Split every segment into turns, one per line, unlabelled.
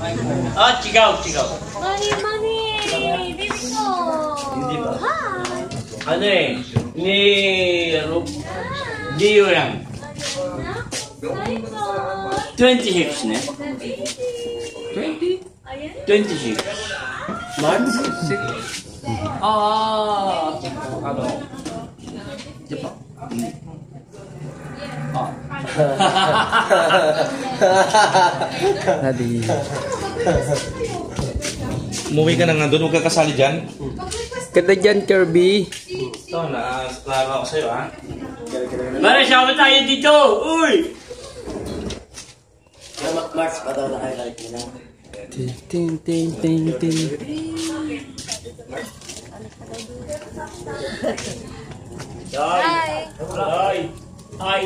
Ah, sigaw.
Mami! Baby ko!
Hindi ba?
Hi!
Ano eh? Dio yan. 26 na. 20? 26. March? Ano? Diba?
Nadi.
Umuwi ka na nga doon, huwag ka kasali dyan.
Kada dyan, Kirby.
Ito, naklaro ako sa'yo, ha?
Mara, sama tayo dito! Uy!
March pa daw nakakalit nila.
Ting.
Ay!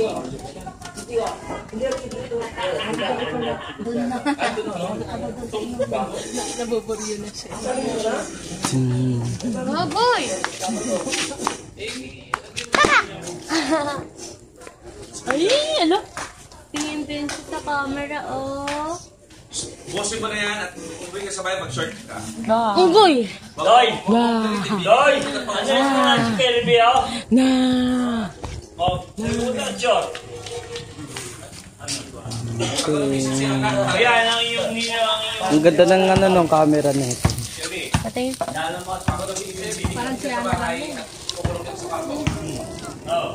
Nabuburyo na siya. Mga boy! Ay, ano? Tingin din siya sa camera, oh.
Bossing mo na yan at umuwi ka sabay, mag-short ka.
Unggoy!
Doy! Doy! Ano yung mga si Kirby, oh? Oh, nagpunta ang short. Ayan ang iyong
Ang ganda ng ano ng camera na ito.
Patingin. Parang siya na lang.
Oh.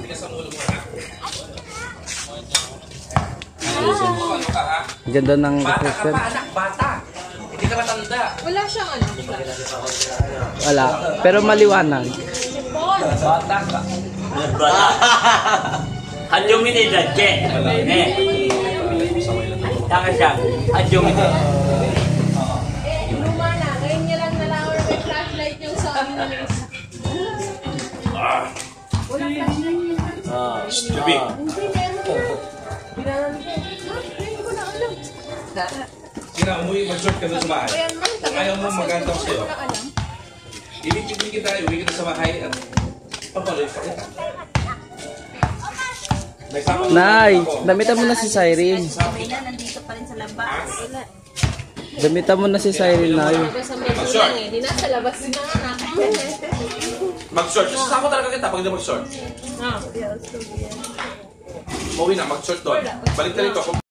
Ang ganda ng
Bata ka
reflection.
pa, anak, bata. Hindi ka matanda.
Wala siyang ano.
Wala. Pero maliwanag.
Bata ka.
Illuminated, che. Taka siya. Illuminated.
Luma na. Ngayon niya lang nalaman may flashlight yung sa amin na yung isa. Wala flashlight yun.
Stupid.
Hindi, meron na. Binaran ko. Hindi ko na alam.
Sina, umuwi, mag-short ka doon sa bahay. Kung ayaw mo maganda sa'yo, ibig kita, uwi kita sa bahay at papaloy pa kita.
Nay, damitan mo na si Cyrene.
Nandito pa rin sa labas.
Damitan mo na si Cyrene, Nay.
Sa magulang eh. Di nasa labas na.
Mag-short. Sasama talaga kita pag hindi mag-short. Umuwi na, mag-short doon. Balik na rito.